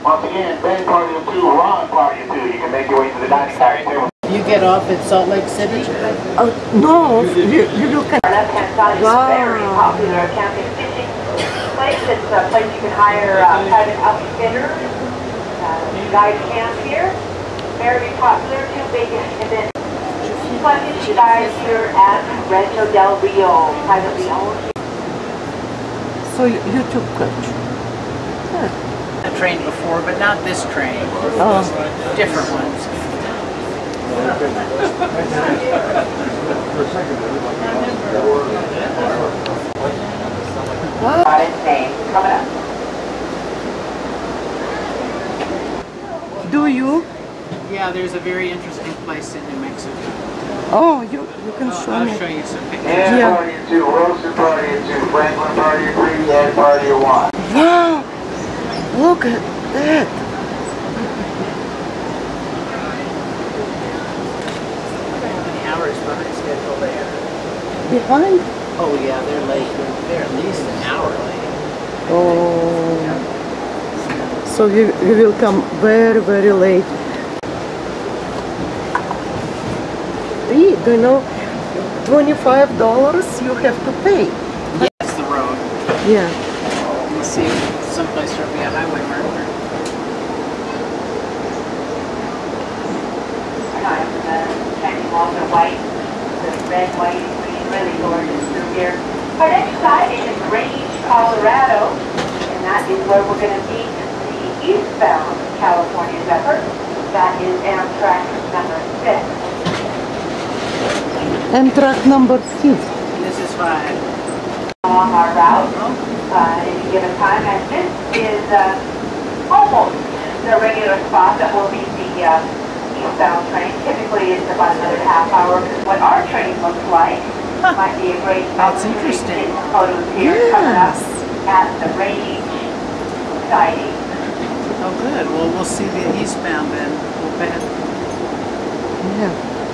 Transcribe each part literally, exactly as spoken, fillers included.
Once again, Ben party of two, Ron party of two. You can make your way to the dining table. You get off at Salt Lake City? Oh, no, you, you look at... Our left-hand side is Wow. very popular camping fishing place. It's a place you can hire uh, private outfitters. Uh, guide camp here. Very popular, two big events. Plenty of guys here at Rancho del Rio, privately owned. So you, you took coach? Huh. I've trained before, but not this train. Oh. Different ones. Got its name coming up. Do you? Yeah, there's a very interesting place in New Mexico. Oh, you, you can I'll, show I'll me. show you some pictures. Dan Yeah. party of two, Wilson party of two, Franklin party of three, Ed party of one. Wow! Look at that! How many hours behind schedule they are? Behind? Oh yeah, they're late. They're at least an hour late. Oh. So we, we will come very, very late. We, do you know, twenty-five dollars you have to pay. Yes, the road. Yeah. Let's see, someplace there'll be a highway marker. Shining Walter White, the red, white, and green, really gorgeous through here. Our next site is Grange, Colorado, and that is where we're going to meet the eastbound California Zephyr. That is Amtrak number six. Amtrak number fifth. This is fine. Along our route uh, at any given time, and this is uh, almost the regular spot that will meet the uh, eastbound train. Typically it's about another half hour. What our train looks like might be a great That's opportunity to interesting. take photos here coming up at the Range siding. Oh good, well we'll see the eastbound then. We'll bet. Yeah.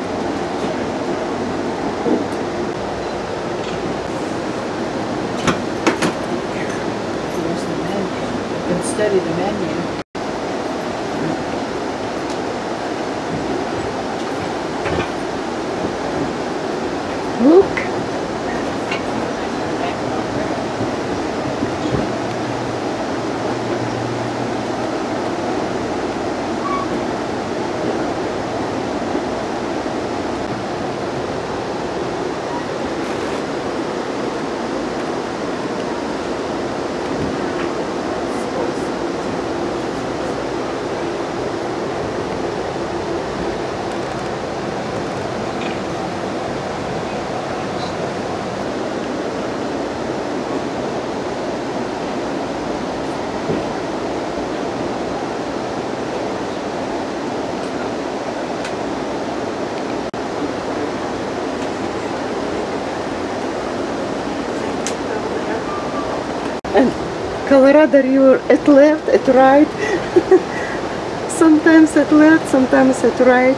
Here's the menu. You can study the menu. Look. And Colorado River at left, at right. Sometimes at left, sometimes at right.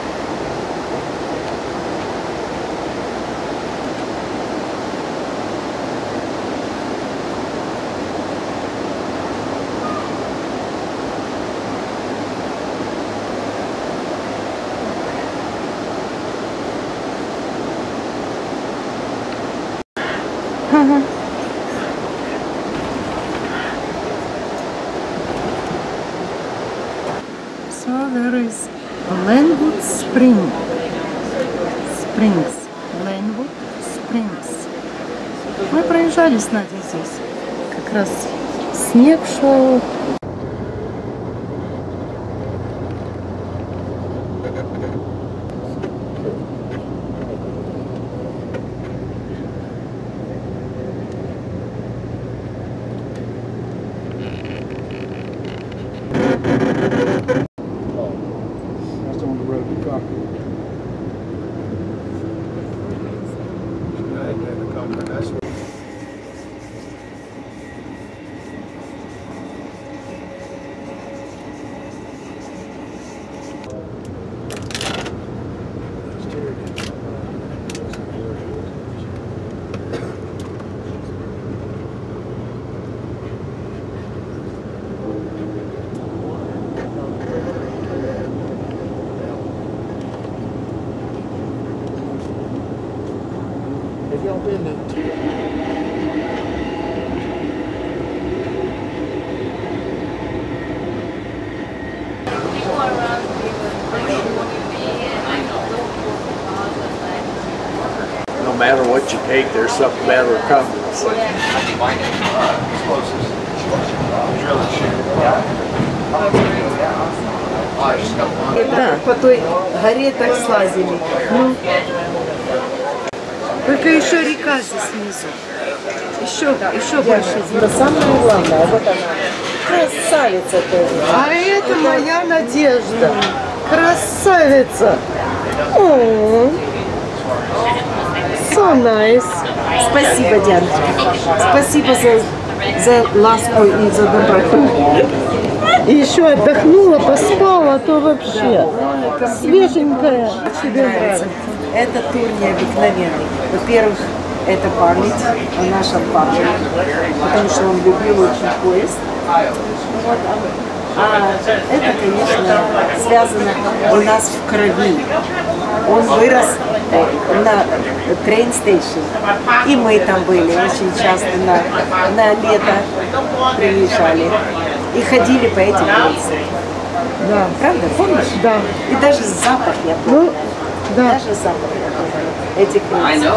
So there is Glenwood Spring. Springs. Glenwood Springs. Мы проезжали с Надей здесь. Как раз снег шел. That's on the road to Concord. The Concord, that's what No matter what you take, there's something better coming. So. Да, по той горе так слазили. Ну, только еще река здесь внизу. Еще, еще больше. Это самое главное, вот она. Красавица тоже. А это моя Надежда. Красавица. О, so nice. Спасибо, Дианочка. Спасибо за, за ласку и за доброту. И еще отдохнула, поспала, а то вообще свеженькая. Тебе нравится. Это тур необыкновенный. Во-первых, это память о нашем папе, потому что он любил очень поезд. Вот. А это, конечно, связано у нас в крови. Он вырос на train station, и мы там были очень часто на, на лето приезжали и ходили по этим улицам. Да. Правда, помнишь? Да. И даже запах я помню. Ну, да. Даже запах я помню этих улиц.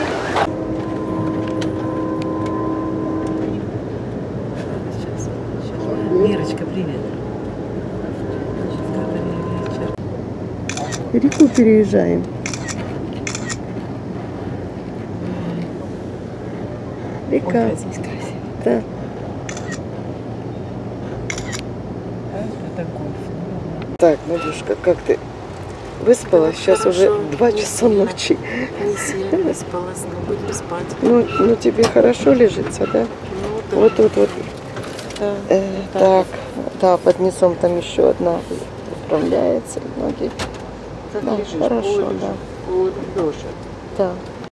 Мирочка, привет. Реку переезжаем. Река. Ой, здесь красиво. Да. Это гольф. Так, Надюшка, как ты? Выспалась? Сейчас уже два часа ночи. Не сильно выспалась, но буду спать. Ну, ну тебе хорошо лежится, да? Ну, да. Вот тут вот. Да. Э, так, да, под низом там еще одна управляется. Ноги. Так Да, лежишь, хорошо, полулежишь, да. полулежишь. Да.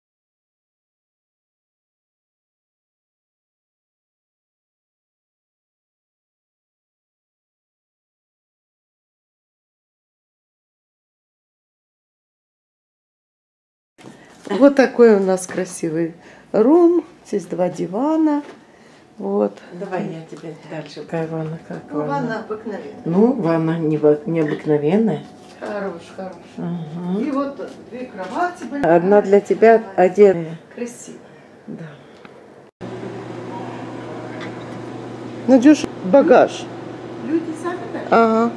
Вот такой у нас красивый рум. Здесь два дивана. Вот. Давай я тебе дальше. Какая ванна, как Ну, ванна? ванна обыкновенная. Ну, ванна необы- необыкновенная. Хорош, хорош. Ага. И вот две кровати были. Одна для тебя, отдельная. Красиво. Да. Надюш, багаж. Люди сами так. Ага.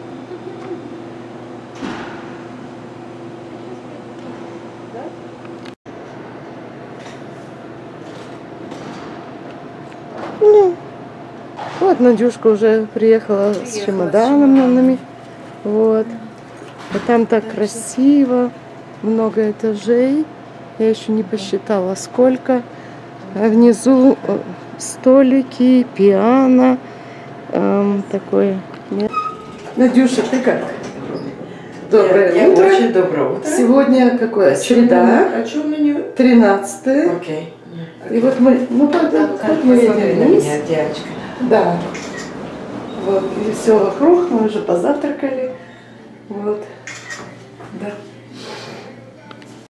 Ну, вот Надюшка уже приехала с чемоданами. Вот. А там так красиво, много этажей. Я еще не посчитала, сколько. А внизу э, столики, пиано. Эм, такое. Надюша, ты как? Доброе Я утро. очень доброе утро. Сегодня какое? Среда. А что у меня? тринадцатое. Окей. И вот мы, ну как, как мы Посмотри на вниз. меня, девочка. Да. Вот, и все вокруг, мы уже позавтракали. Вот. Да.